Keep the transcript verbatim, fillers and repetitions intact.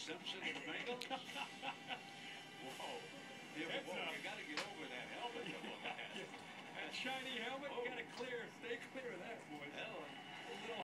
Simpson and Bengals. Whoa. Yeah, but whoa, you got to get over that helmet. Come on, man. That shiny helmet, you got to clear, stay clear of that, boys. Hell,